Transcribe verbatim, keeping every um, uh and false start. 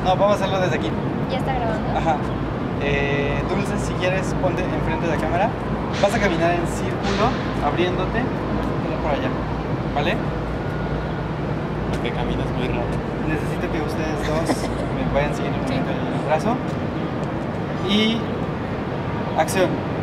No, vamos a hacerlo desde aquí. ¿Ya está grabando? Ajá. Eh, Dulce, si quieres, ponte enfrente de la cámara. Vas a caminar en círculo, abriéndote. Vamos a poner por allá, ¿vale? Porque caminas muy raro. Necesito que ustedes dos me vayan siguiendo con el brazo. Y acción.